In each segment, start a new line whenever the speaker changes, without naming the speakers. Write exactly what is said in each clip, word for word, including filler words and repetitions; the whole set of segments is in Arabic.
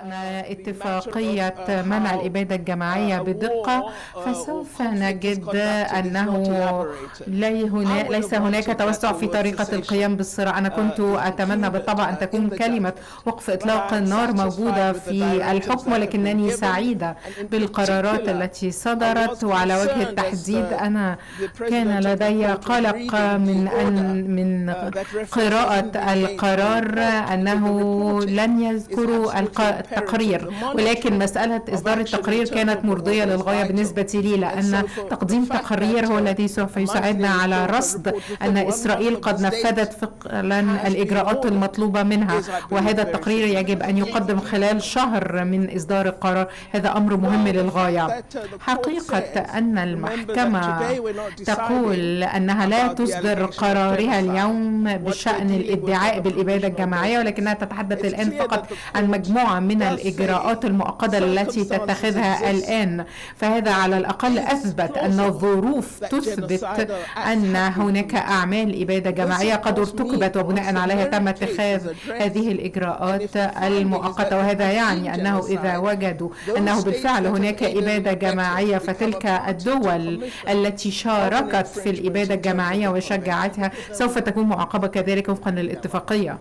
قرأنا اتفاقية منع الإبادة الجماعية بدقة، فسوف نجد أنه ليس هناك توسع في طريقة القيام بالصراع. أنا كنت أتمنى بالطبع أن تكون كلمة وقف إطلاق النار موجودة في الحكم، ولكنني سعيدة بالقرارات التي صدرت. وعلى وجه التحديد أنا كان لدي قلق من أن من قراءة القرار أنه لم يذكروا التقرير، ولكن مسألة إصدار التقرير كانت مرضية للغاية بالنسبة لي، لأن تقديم تقرير هو الذي سوف يساعدنا على رصد أن إسرائيل قد نفذت فعلا الإجراءات المطلوبة منها. وهذا التقرير يجب أن يقدم خلال شهر من إصدار القرار. هذا أمر مهم للغاية. حقيقة أن المحكمة تقول أنها لا تصدر قرارها اليوم بشأن الادعاء بالإبادة الجماعية، ولكنها تتحدث الآن فقط عن مجموعة من الإجراءات المؤقتة التي تتخذها الآن. فهذا على الأقل أثبت أن الظروف تثبت أن هناك أعمال إبادة جماعية قد ارتكبت، وبناء عليها تم اتخاذ هذه الإجراءات المؤقتة. وهذا يعني أنه إذا وجدوا أنه بالفعل هناك إبادة جماعية، فتلك الدول التي شاركت في الإبادة الجماعية وشجعتها سوف تكون معاقبة كذلك وفقا للاتفاقية.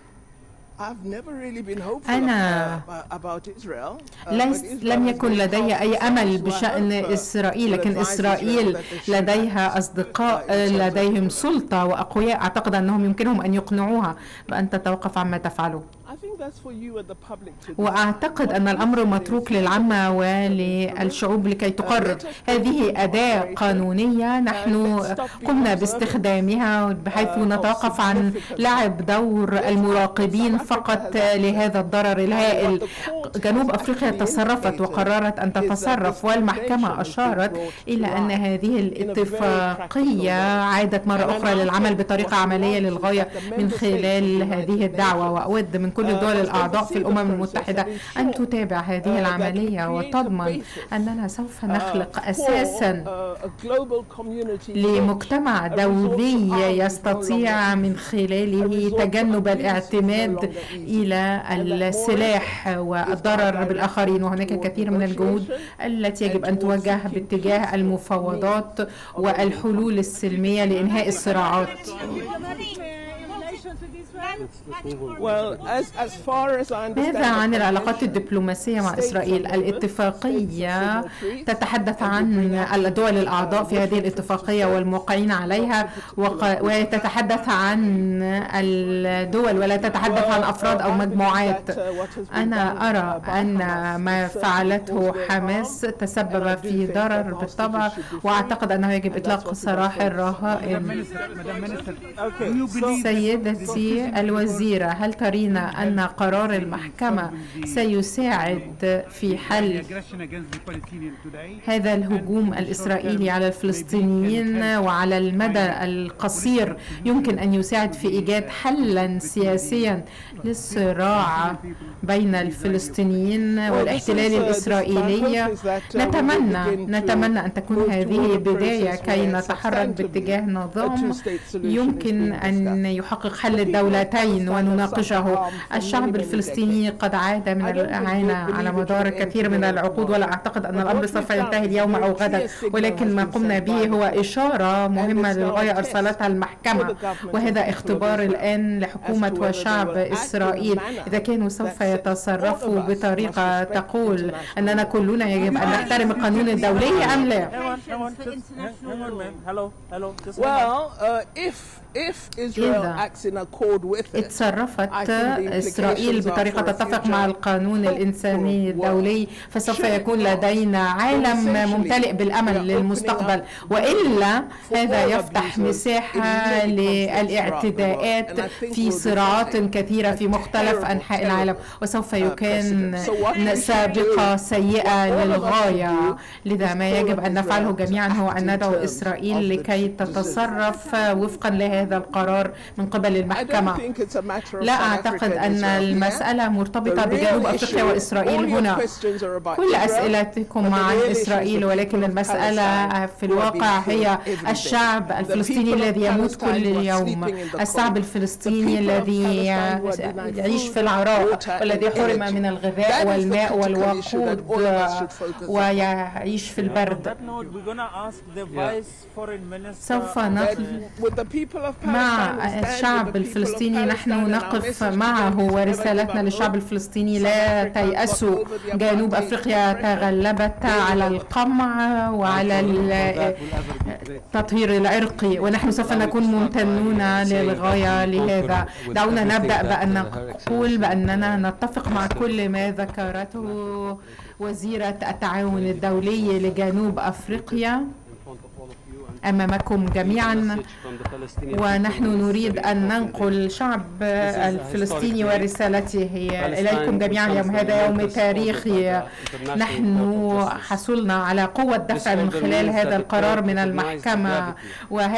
أنا ليس لم يكن لدي أي أمل بشأن إسرائيل، لكن إسرائيل لديها أصدقاء لديهم سلطة وأقوياء أعتقد أنهم يمكنهم أن يقنعوها بأن تتوقف عما تفعله. وأعتقد أن الأمر متروك للعامة وللشعوب لكي تقرر. هذه أداة قانونية نحن قمنا باستخدامها بحيث نتوقف عن لعب دور المراقبين فقط لهذا الضرر الهائل. جنوب أفريقيا تصرفت وقررت أن تتصرف، والمحكمة أشارت إلى أن هذه الاتفاقية عادت مرة أخرى للعمل بطريقة عملية للغاية من خلال هذه الدعوة. وأود من كل الدول الأعضاء في الأمم المتحدة أن تتابع هذه العملية وتضمن أننا سوف نخلق أساسا لمجتمع دولي يستطيع من خلاله تجنب الاعتماد إلى السلاح والضرر بالآخرين. وهناك كثير من الجهود التي يجب أن توجه باتجاه المفاوضات والحلول السلمية لإنهاء الصراعات. ماذا عن العلاقات الدبلوماسية مع إسرائيل؟ الاتفاقية تتحدث عن الدول الأعضاء في هذه الاتفاقية والموقعين عليها، وتتحدث عن الدول ولا تتحدث عن أفراد أو مجموعات. أنا أرى أن ما فعلته حماس تسبب في ضرر بالطبع، وأعتقد أنه يجب إطلاق سراح الرهائن. سيدتي الوزيرة، هل ترين أن قرار المحكمة سيساعد في حل هذا الهجوم الإسرائيلي على الفلسطينيين، وعلى المدى القصير يمكن أن يساعد في إيجاد حلا سياسيا للصراع بين الفلسطينيين والاحتلال الإسرائيلي؟ نتمنى نتمنى أن تكون هذه بداية كي نتحرك باتجاه نظام يمكن أن يحقق حل الدولتين ونناقشه. الشعب الفلسطيني قد عاد من الإعانة على مدار كثير من العقود، ولا أعتقد أن الأمر سوف ينتهي اليوم أو غدا، ولكن ما قمنا به هو إشارة مهمة للغاية أرسلتها المحكمة، وهذا اختبار الآن لحكومة وشعب إسرائيل إذا كانوا سوف يتصرفوا بطريقة تقول أننا كلنا يجب أن نحترم القانون الدولي أم لا. إذا اتصرفت إسرائيل بطريقة تتفق مع القانون الإنساني الدولي فسوف يكون لدينا عالم ممتلئ بالأمل للمستقبل، وإلا هذا يفتح مساحة للاعتداءات في صراعات كثيرة في مختلف أنحاء العالم، وسوف يكون سابقة سيئة للغاية. لذا ما يجب أن نفعله جميعا هو أن ندعو إسرائيل لكي تتصرف وفقا لهذا هذا القرار من قبل المحكمة. لا أعتقد أن المسألة مرتبطة بجنوب أفريقيا وإسرائيل هنا. كل أسئلتكم عن إسرائيل، ولكن المسألة في الواقع هي الشعب الفلسطيني الذي يموت كل يوم، الشعب الفلسطيني الذي يعيش في العراء والذي حرم من الغذاء والماء والوقود ويعيش في البرد. سوف نطلب مع الشعب الفلسطيني، نحن نقف معه، ورسالتنا للشعب الفلسطيني لا تيأسوا. جنوب أفريقيا تغلبت على القمع وعلى التطهير العرقي، ونحن سوف نكون ممتنون للغاية لهذا. دعونا نبدأ بأن نقول بأننا نتفق مع كل ما ذكرته وزيرة التعاون الدولي لجنوب أفريقيا أمامكم جميعا، ونحن نريد أن ننقل الشعب الفلسطيني ورسالته إليكم جميعا. يوم هذا يوم تاريخي، نحن حصلنا على قوة دفع من خلال هذا القرار من المحكمة،